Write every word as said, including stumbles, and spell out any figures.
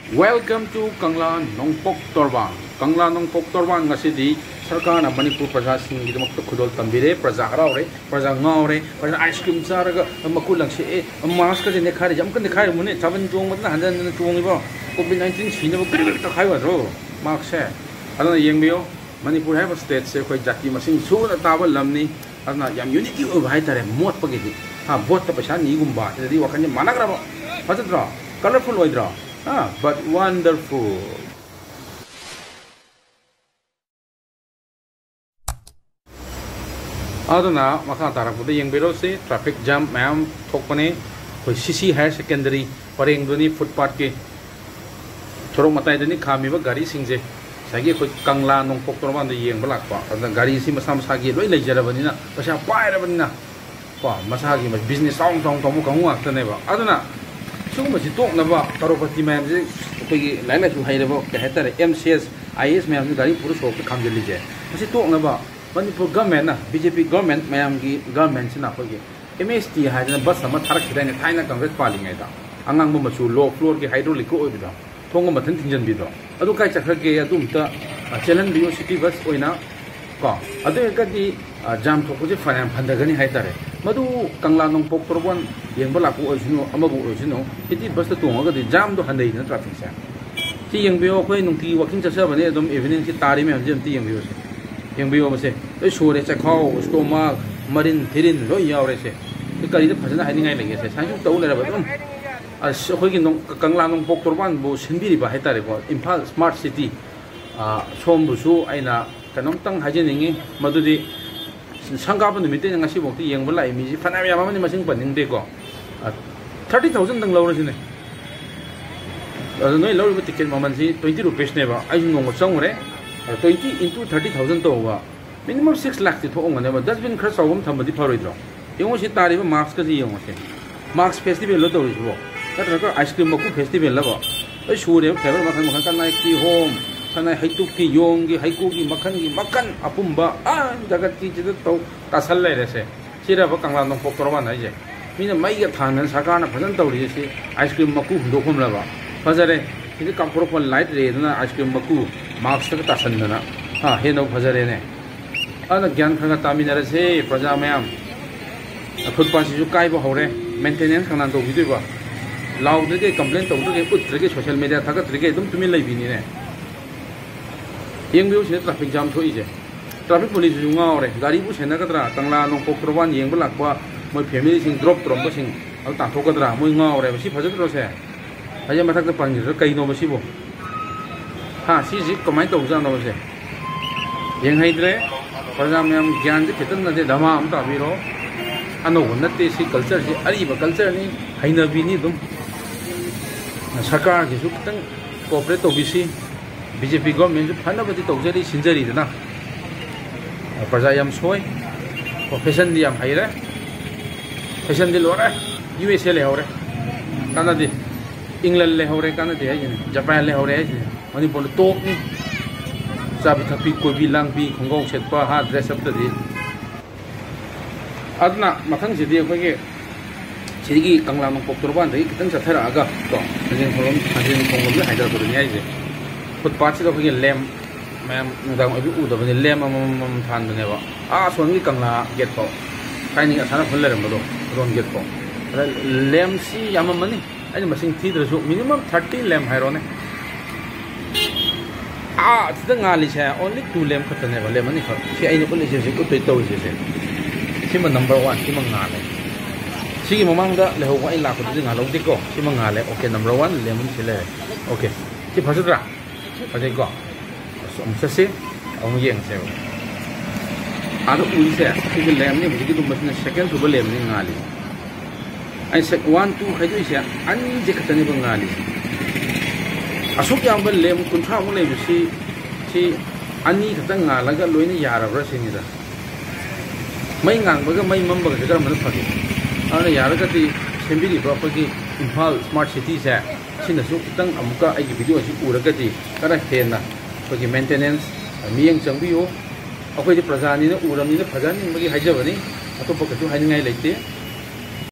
Welcome to Kangla Nongpok Torban. Kangla Nongpok Torban ngasidi sarkar na Manipur praja sing gidamak to khudol tambire praja haraure praja ngaure praja ice cream saraga makulang se e mask ka ne khare jam kan khare mune chaban jong mat na handan na tuong ibo covid nineteen sine bo kri ta khai wa ro mask se adana yengbio Manipur have state se khoi jati masing su na tabal lamni adana yam unity o bhai tare mot pagedi ha bot ta pasha ni gumba di wakan managra ba fajadra colorful oidra ah, but wonderful. Aduna maka tarak bude yang biro se traffic jam mayam thokpane koi C C higher secondary pareng duni footpath ke chorok matai duni khami ba gari singje sagi koi Kangla Nongpok Torban de yeng balak pa adna gari si masam sagi loi leijara banina pasha paira banina pa masagi mas business song song tomu kamu aktane ba aduna Sung masih tok naba karopati mayam je koi lain lain suhai lebo kehatar M C S I S mayam gari puru sok ke kam jeli je masih tok naba Manipur government na B J P government mayam ki government sina koi M S T hai na bus sama tharak khidai ne thaina congress paling ai da angang mo machu low floor ki hydraulic ko oi bida thong ma than thinjan bido adu kai chakha ke adum ta challenge bio city bus oina ko adu ka di jam thok je fanam phandagani hai tare madu Kangla Nongpok Torban yang berlaku original amabu original itu bus tu tunggu ke jam tu handai na traffic saya si yang bio kau nungti walking jasa bani adom evening si tari me jam ti yang bio se yang bio mase eh sore cak kau stoma marin thirin lo yau re se itu kali itu pasal hai ningai lagi se sanjung tahu lera betul as kau ki nong Kangla Nongpok Torban bu sendiri bah hai tare ko Imphal smart city ah som busu aina kanong tang haje ningi madu di Sangkapan demi itu yang ngasih bukti yang belai misi fana ya mama ni masing penting deh kok thirty thousand tang laur sini noi laur itu tiket mama sih twenty rupees nih ba ayo ngomong song re twenty into thirty thousand tuh ba minimum six lakh itu orang nih ba dustbin keras awam tambah di paru itu yang masih tarif max ke sih yang masih max festival lo tuh itu kan kan ice cream maku festival lah ba ayo sure travel makan makan kan naik di home karena haitu ki yong ki haiku ki makan ki makan apumba ah jagat ki jadi tahu kasal leh rese sira ba Kangla Nongpok Torban aja mina mai ga thanan sakana bhajan tawri se ice cream maku hundokhum la ba fajare ini kampur pon light re na ice cream maku max ta tasan na ha he no fajare ne ana gyan khanga tamina re se praja mayam khud pa si ju kai ba hore maintenance khana to bi ba law de ke complaint to de ke ut de social media thagat de ke dum tumi lai bi ni ne yang biu sini traffic jam tu ije, traffic police juga orang, gari bu sini kadra, Kangla Nongpok Torban yang berlaku, mau family sing drop drop bu sing, atau tak tahu kadra, mau ngau orang, mesti pasal terus ya, aja masak tu panggil, kain no mesti bu, ha si si kemana tahu jangan no mesti, yang hidre, pada yang gian je kita nanti dama am tak biro, anu nanti si culture si, ari ba culture ni, hai nabi ni tu, sarkar gitu kita cooperate tu bisi. B J P government ju phana bati tawjari sinjari dana praja yam soi profession di yam haire fashion di lore U S A le hore kana di England le hore kana di ai Japan le hore ai Manipur top ni sabi thapi ko bi lang bi khongong setpa ha dress up ta di adna mathang si di ko ge sigi Kangla Nongpok Torban dei kitang sathara aga to ajin kholom ajin khongom le haidar ko ni ai je footpath itu pergi lem, macam nudang ibu udah pergi lem, macam than tu ni ba. Ah, soalnya Kangla get po, kain ni asana full lem betul, ron get po. Lem si yang mana ni? Aje masing tiga ratus minimum thirty lem hai ron. Ah, itu ngali saya only two lem kata ni ba lem ni kau. Si ini punisi si kutu itu isi si. Si mana number one, si mana ngali. Si memang dah lehu kau ini laku tu ngalau tiko, si mana ngali. Okay, number one lem ni si le. Okay, si pasal dah. Pasal kau, so sesi, orang yang sewa. Ada uli saya, kita lem ni begitu macam second tu boleh lem ni ngali. Ay sek one two kayu saya, ani je kata ni bengali. Asuk yang bel lem kuntra mulai besi, si ani kata ngalaga loy ni yara beras ini dah. Mai ngang baga mai mamba kerja mana pergi. Ada yara kati sendiri berapa lagi Imphal smart city saya. Sini so kita amuka aja video aja urut kati karena kena bagi maintenance miyang cangbiyo aku jadi perasaan ini urang ini perasaan ini bagi haja bani atau pakai tu hanya ngai lagi